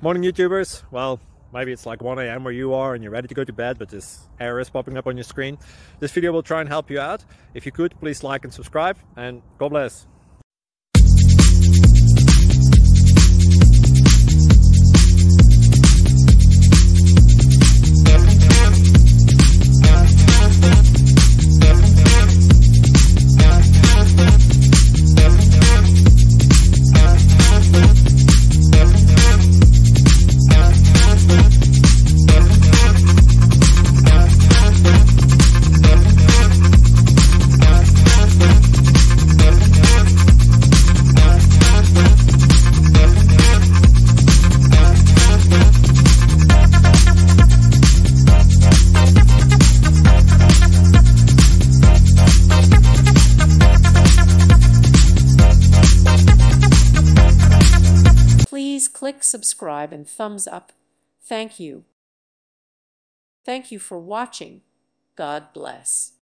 Morning YouTubers. Well, maybe it's like 1 a.m. where you are and you're ready to go to bed, but this error is popping up on your screen. This video will try and help you out. If you could, please like and subscribe, and God bless. Please click subscribe and thumbs up. Thank you. Thank you for watching. God bless.